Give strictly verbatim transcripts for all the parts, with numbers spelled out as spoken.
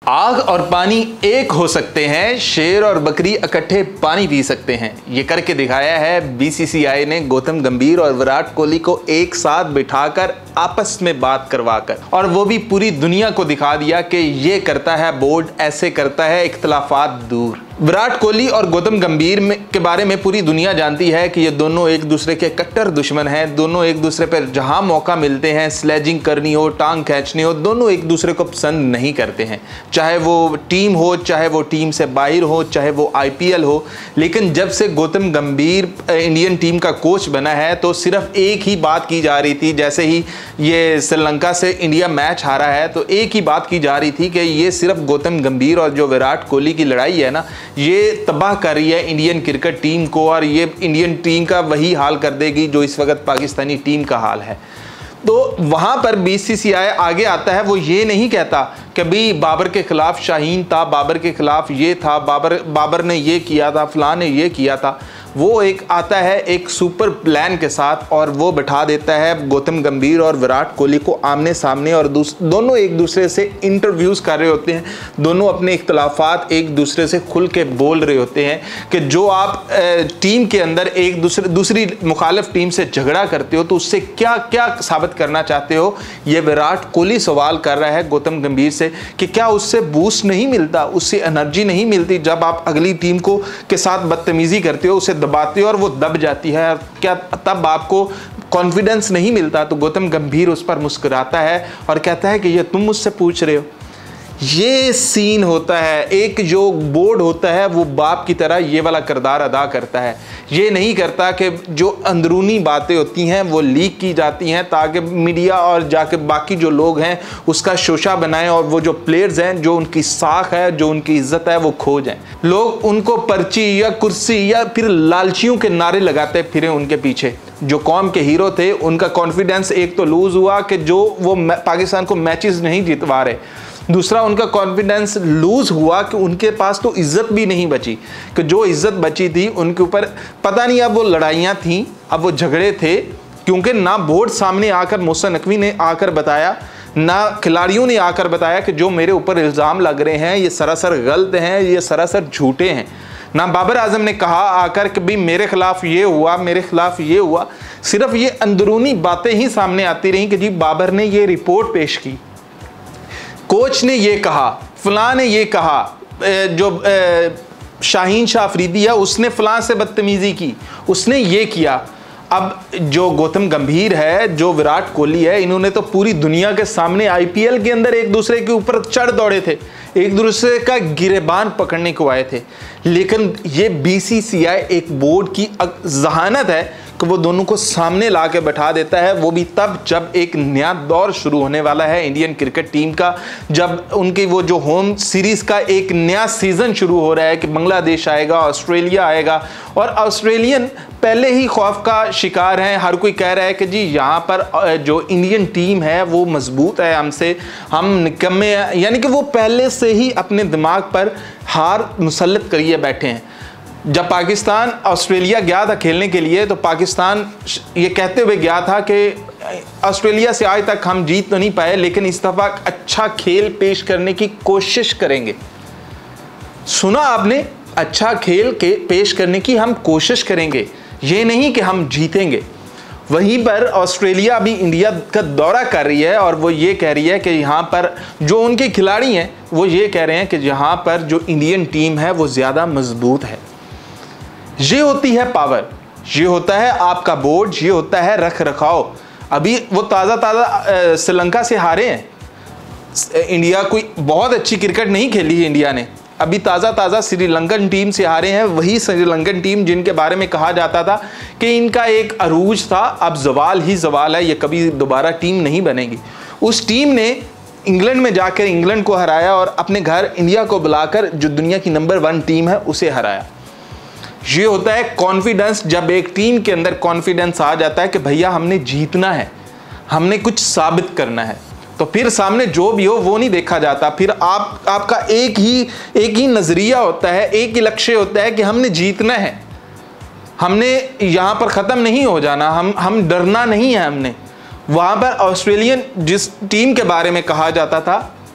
आग और पानी एक हो सकते हैं, शेर और बकरी इकट्ठे पानी पी सकते हैं। ये करके दिखाया है बीसीसीआई ने गौतम गंभीर और विराट कोहली को एक साथ बिठाकर आपस में बात करवाकर, और वो भी पूरी दुनिया को दिखा दिया कि ये करता है बोर्ड, ऐसे करता है, इख्तलाफात दूर। विराट कोहली और गौतम गंभीर में के बारे में पूरी दुनिया जानती है कि ये दोनों एक दूसरे के कट्टर दुश्मन हैं। दोनों एक दूसरे पर जहां मौका मिलते हैं, स्लेजिंग करनी हो, टांग खींचनी हो, दोनों एक दूसरे को पसंद नहीं करते हैं। चाहे वो टीम हो, चाहे वो टीम से बाहर हो, चाहे वो आईपीएल हो। लेकिन जब से गौतम गंभीर इंडियन टीम का कोच बना है तो सिर्फ एक ही बात की जा रही थी। जैसे ही ये श्रीलंका से इंडिया मैच हारा है तो एक ही बात की जा रही थी कि ये सिर्फ गौतम गंभीर और जो विराट कोहली की लड़ाई है ना, ये तबाह कर रही है इंडियन क्रिकेट टीम को, और ये इंडियन टीम का वही हाल कर देगी जो इस वक्त पाकिस्तानी टीम का हाल है। तो वहां पर बीसीसीआई आगे आता है। वो ये नहीं कहता कि भाई बाबर के खिलाफ शाहीन था, बाबर के खिलाफ ये था, बाबर बाबर ने ये किया था, फलां ने ये किया था। वो एक आता है एक सुपर प्लान के साथ और वो बिठा देता है गौतम गंभीर और विराट कोहली को आमने सामने, और दोनों एक दूसरे से इंटरव्यूज़ कर रहे होते हैं। दोनों अपने इख्तलाफात एक दूसरे से खुल के बोल रहे होते हैं कि जो आप टीम के अंदर एक दूसरे दूसरी मुखालिफ टीम से झगड़ा करते हो तो उससे क्या क्या साबित करना चाहते हो। ये विराट कोहली सवाल कर रहा है गौतम गंभीर से कि क्या उससे बूस्ट नहीं मिलता, उससे एनर्जी नहीं मिलती जब आप अगली टीम को के साथ बदतमीजी करते हो, उसे दबाते हो और वो दब जाती है, क्या तब आपको कॉन्फिडेंस नहीं मिलता? तो गौतम गंभीर उस पर मुस्कुराता है और कहता है कि ये तुम मुझसे पूछ रहे हो। ये सीन होता है। एक जो बोर्ड होता है वो बाप की तरह ये वाला किरदार अदा करता है। ये नहीं करता कि जो अंदरूनी बातें होती हैं वो लीक की जाती हैं ताकि मीडिया और जाके बाकी जो लोग हैं उसका शोशा बनाएं, और वो जो प्लेयर्स हैं, जो उनकी साख है, जो उनकी इज्जत है, वो खो जाएं। लोग उनको पर्ची या कुर्सी या फिर लालचियों के नारे लगाते फिरें उनके पीछे। जो कौम के हीरो थे उनका कॉन्फिडेंस एक तो लूज हुआ कि जो वो पाकिस्तान को मैचेस नहीं जितवा रहे, दूसरा उनका कॉन्फिडेंस लूज हुआ कि उनके पास तो इज्जत भी नहीं बची, कि जो इज्जत बची थी उनके ऊपर पता नहीं अब वो लड़ाइयाँ थीं, अब वो झगड़े थे, क्योंकि ना बोर्ड सामने आकर मोहसिन नकवी ने आकर बताया, ना खिलाड़ियों ने आकर बताया कि जो मेरे ऊपर इल्ज़ाम लग रहे हैं ये सरासर गलत हैं, ये सरासर झूठे हैं। ना बाबर आजम ने कहा आकर कि भाई मेरे खिलाफ ये हुआ, मेरे खिलाफ ये हुआ। सिर्फ ये अंदरूनी बातें ही सामने आती रहीं कि जी बाबर ने ये रिपोर्ट पेश की, कोच ने ये कहा, फलां ने ये कहा, जो शाहीन शाह अफरीदी है उसने फलां से बदतमीजी की, उसने ये किया। अब जो गौतम गंभीर है, जो विराट कोहली है, इन्होंने तो पूरी दुनिया के सामने आईपीएल के अंदर एक दूसरे के ऊपर चढ़ दौड़े थे, एक दूसरे का गिरेबान पकड़ने को आए थे। लेकिन ये बीसीसीआई एक बोर्ड की जहानत है कि वो दोनों को सामने ला के बैठा देता है, वो भी तब जब एक नया दौर शुरू होने वाला है इंडियन क्रिकेट टीम का, जब उनकी वो जो होम सीरीज़ का एक नया सीज़न शुरू हो रहा है कि बांग्लादेश आएगा, ऑस्ट्रेलिया आएगा, और ऑस्ट्रेलियन पहले ही खौफ का शिकार हैं। हर कोई कह रहा है कि जी यहाँ पर जो इंडियन टीम है वो मजबूत है हमसे, हम निकम्मे हैं, यानी कि वो पहले से ही अपने दिमाग पर हार मुसल्लत करिए बैठे हैं। जब पाकिस्तान ऑस्ट्रेलिया गया था खेलने के लिए तो पाकिस्तान ये कहते हुए गया था कि ऑस्ट्रेलिया से आज तक हम जीत तो नहीं पाए, लेकिन इस दफ़ा अच्छा खेल पेश करने की कोशिश करेंगे। सुना आपने, अच्छा खेल के पेश करने की हम कोशिश करेंगे, ये नहीं कि हम जीतेंगे। वहीं पर ऑस्ट्रेलिया भी इंडिया का दौरा कर रही है और वो ये कह रही है कि यहाँ पर जो उनके खिलाड़ी हैं वो ये कह रहे हैं कि यहाँ पर जो इंडियन टीम है वो ज़्यादा मजबूत है। ये होती है पावर, ये होता है आपका बोर्ड, ये होता है रख रखाव। अभी वो ताज़ा ताज़ा श्रीलंका से हारे हैं। इंडिया कोई बहुत अच्छी क्रिकेट नहीं खेली है इंडिया ने, अभी ताज़ा ताज़ा श्रीलंकन टीम से हारे हैं। वही श्रीलंकन टीम जिनके बारे में कहा जाता था कि इनका एक अरूज था, अब जवाल ही जवाल है, ये कभी दोबारा टीम नहीं बनेगी। उस टीम ने इंग्लैंड में जाकर इंग्लैंड को हराया और अपने घर इंडिया को बुलाकर जो दुनिया की नंबर वन टीम है उसे हराया। ये होता है कॉन्फिडेंस। जब एक टीम के अंदर कॉन्फिडेंस आ जाता है कि भैया हमने जीतना है, हमने कुछ साबित करना है, तो फिर सामने जो भी हो वो नहीं देखा जाता। फिर आप आपका एक ही एक ही नज़रिया होता है, एक ही लक्ष्य होता है कि हमने जीतना है, हमने यहाँ पर ख़त्म नहीं हो जाना, हम हम डरना नहीं है हमने। वहाँ पर ऑस्ट्रेलियन जिस टीम के बारे में कहा जाता था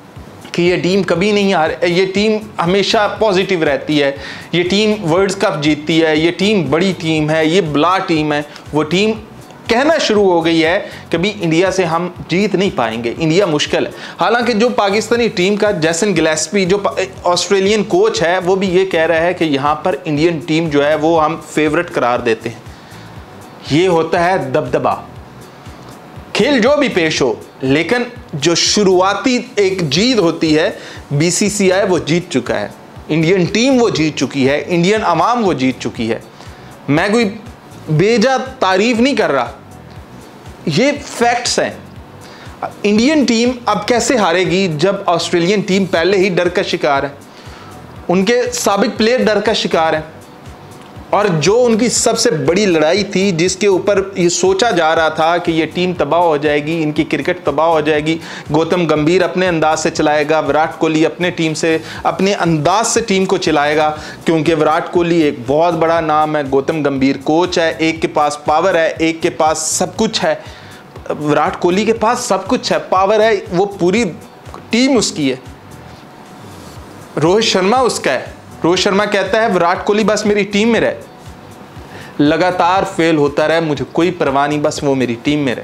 कि ये टीम कभी नहीं हार, ये टीम हमेशा पॉजिटिव रहती है, ये टीम वर्ल्ड कप जीतती है, ये टीम बड़ी टीम है, ये बला टीम है, वो टीम कहना शुरू हो गई है कि भी इंडिया से हम जीत नहीं पाएंगे, इंडिया मुश्किल है। हालांकि जो पाकिस्तानी टीम का जैसन गिलेस्पी जो ऑस्ट्रेलियन कोच है वो भी ये कह रहा है कि यहाँ पर इंडियन टीम जो है वो हम फेवरेट करार देते हैं। ये होता है दबदबा, खेल जो भी पेश हो, लेकिन जो शुरुआती एक जीत होती है बीसीसीआई वो जीत चुका है, इंडियन टीम वो जीत चुकी है, इंडियन अवाम वो जीत चुकी है। मैं कोई बेजा तारीफ नहीं कर रहा, ये फैक्ट्स हैं। इंडियन टीम अब कैसे हारेगी जब ऑस्ट्रेलियन टीम पहले ही डर का शिकार है, उनके साबिक प्लेयर डर का शिकार है, और जो उनकी सबसे बड़ी लड़ाई थी जिसके ऊपर ये सोचा जा रहा था कि ये टीम तबाह हो जाएगी, इनकी क्रिकेट तबाह हो जाएगी, गौतम गंभीर अपने अंदाज से चलाएगा, विराट कोहली अपने टीम से अपने अंदाज से टीम को चलाएगा, क्योंकि विराट कोहली एक बहुत बड़ा नाम है, गौतम गंभीर कोच है, एक के पास पावर है, एक के पास सब कुछ है। विराट कोहली के पास सब कुछ है, पावर है, वो पूरी टीम उसकी है। रोहित शर्मा उसका है, रोहित शर्मा कहता है विराट कोहली बस मेरी टीम में रहे, लगातार फेल होता रहे, मुझे कोई परवाह नहीं, बस वो मेरी टीम में रहे।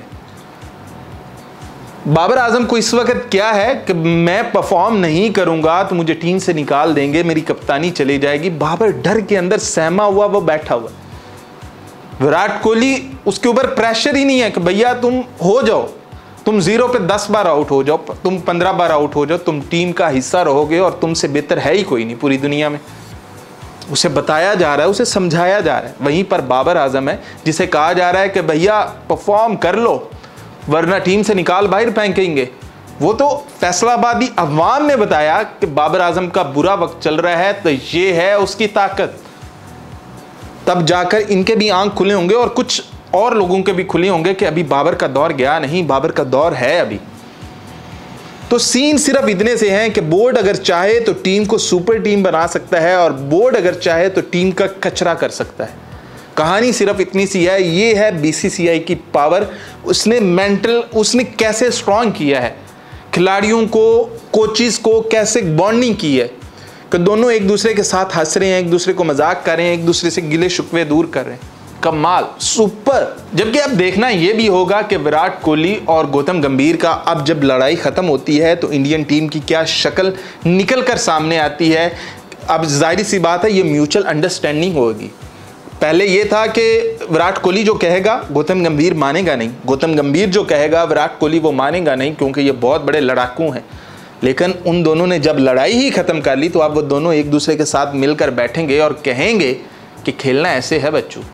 बाबर आजम को इस वक्त क्या है कि मैं परफॉर्म नहीं करूंगा तो मुझे टीम से निकाल देंगे, मेरी कप्तानी चली जाएगी। बाबर डर के अंदर सहमा हुआ वो बैठा हुआ। विराट कोहली उसके ऊपर प्रेशर ही नहीं है कि भैया तुम हो जाओ, तुम जीरो पे दस बार आउट हो जाओ, तुम पंद्रह बार आउट हो जाओ, तुम टीम का हिस्सा रहोगे और तुमसे बेहतर है ही कोई नहीं पूरी दुनिया में। उसे बताया जा रहा है, उसे समझाया जा रहा है। वहीं पर बाबर आजम है जिसे कहा जा रहा है कि भैया परफॉर्म कर लो वरना टीम से निकाल बाहर फेंकेंगे। वो तो फैसलाबादी अवाम ने बताया कि बाबर आजम का बुरा वक्त चल रहा है तो ये है उसकी ताकत। तब जाकर इनके भी आंख खुले होंगे और कुछ और लोगों के भी खुले होंगे कि अभी बाबर का दौर गया नहीं, बाबर का दौर है अभी। तो सीन सिर्फ इतने से हैं कि बोर्ड अगर चाहे तो टीम को सुपर टीम बना सकता है और बोर्ड अगर चाहे तो टीम का कचरा कर सकता है। कहानी सिर्फ इतनी सी है। ये है बीसीसीआई की पावर। उसने मेंटल उसने कैसे स्ट्रांग किया है, खिलाड़ियों को, कोचिज को कैसे बॉन्डिंग की है कि दोनों एक दूसरे के साथ हंस रहे हैं, एक दूसरे को मजाक कर रहे हैं, एक दूसरे से गिले शिकवे दूर कर रहे हैं। कमाल, सुपर। जबकि अब देखना यह भी होगा कि विराट कोहली और गौतम गंभीर का अब जब लड़ाई खत्म होती है तो इंडियन टीम की क्या शक्ल निकल कर सामने आती है। अब जाहिर सी बात है ये म्यूचुअल अंडरस्टैंडिंग होगी। पहले ये था कि विराट कोहली जो कहेगा गौतम गंभीर मानेगा नहीं, गौतम गंभीर जो कहेगा विराट कोहली वो मानेगा नहीं, क्योंकि ये बहुत बड़े लड़ाकू हैं। लेकिन उन दोनों ने जब लड़ाई ही खत्म कर ली तो अब वो दोनों एक दूसरे के साथ मिलकर बैठेंगे और कहेंगे कि खेलना ऐसे है बच्चों।